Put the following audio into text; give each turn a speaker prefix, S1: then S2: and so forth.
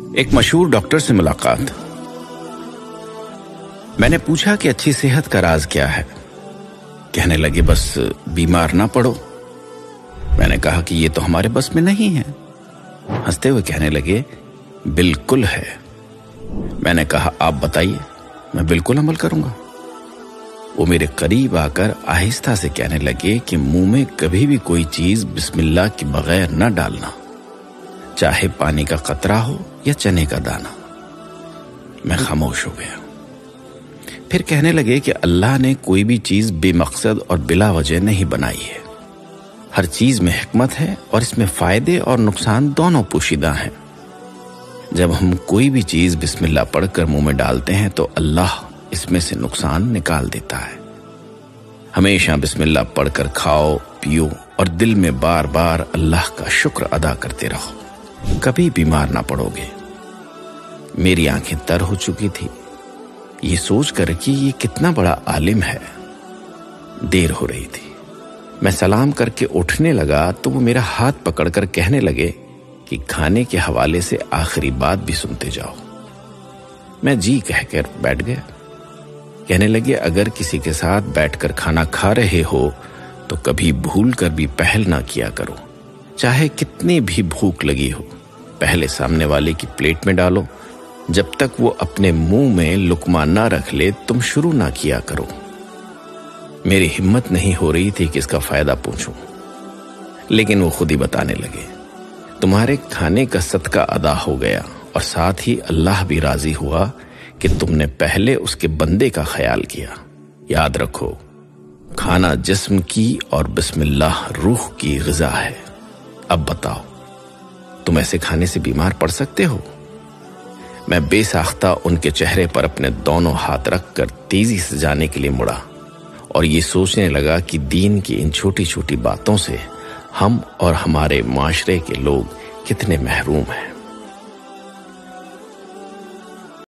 S1: ایک مشہور ڈاکٹر سے ملاقات۔ میں نے پوچھا کہ اچھی صحت کا راز کیا ہے؟ کہنے لگے بس بیمار نہ پڑو۔ میں نے کہا کہ یہ تو ہمارے بس میں نہیں ہے۔ ہنستے ہوئے کہنے لگے بالکل ہے۔ میں نے کہا آپ بتائیے، میں بالکل عمل کروں گا۔ وہ میرے قریب آ کر آہستہ سے کہنے لگے کہ منہ میں کبھی بھی کوئی چیز بسم اللہ کے بغیر نہ ڈالنا، چاہے پانی کا قطرہ ہو یا چنے کا دانہ۔ میں خاموش ہو گیا۔ پھر کہنے لگے کہ اللہ نے کوئی بھی چیز بے مقصد اور بلا وجہ نہیں بنائی ہے۔ ہر چیز میں حکمت ہے اور اس میں فائدے اور نقصان دونوں پوشیدہ ہیں۔ جب ہم کوئی بھی چیز بسم اللہ پڑھ کر منہ میں ڈالتے ہیں تو اللہ اس میں سے نقصان نکال دیتا ہے۔ ہمیشہ بسم اللہ پڑھ کر کھاؤ پیو اور دل میں بار بار اللہ کا شکر ادا کرتے رہو، کبھی بیمار نہ پڑو گے۔ میری آنکھیں تر ہو چکی تھی، یہ سوچ کر کہ یہ کتنا بڑا عالم ہے۔ دیر ہو رہی تھی، میں سلام کر کے اٹھنے لگا تو وہ میرا ہاتھ پکڑ کر کہنے لگے کہ کھانے کے حوالے سے آخری بات بھی سنتے جاؤ۔ میں جی کہہ کر بیٹھ گیا۔ کہنے لگے اگر کسی کے ساتھ بیٹھ کر کھانا کھا رہے ہو تو کبھی بھول کر بھی پہل نہ کیا کرو، چاہے کتنی بھی بھوک لگی ہو۔ پہلے سامنے والے کی پلیٹ میں ڈالو، جب تک وہ اپنے منہ میں لقمہ نہ رکھ لے تم شروع نہ کیا کرو۔ میری ہمت نہیں ہو رہی تھی کہ اس کا فائدہ پوچھوں، لیکن وہ خود ہی بتانے لگے تمہارے کھانے کا صدقہ ادا ہو گیا اور ساتھ ہی اللہ بھی راضی ہوا کہ تم نے پہلے اس کے بندے کا خیال کیا۔ یاد رکھو، کھانا جسم کی اور بسم اللہ روح کی غذا ہے۔ اب بتاؤ، تم ایسے کھانے سے بیمار پڑ سکتے ہو؟ میں بے ساختہ ان کے چہرے پر اپنے دونوں ہاتھ رکھ کر تیزی سے جانے کے لیے مڑا اور یہ سوچنے لگا کہ دین کی ان چھوٹی چھوٹی باتوں سے ہم اور ہمارے معاشرے کے لوگ کتنے محروم ہیں۔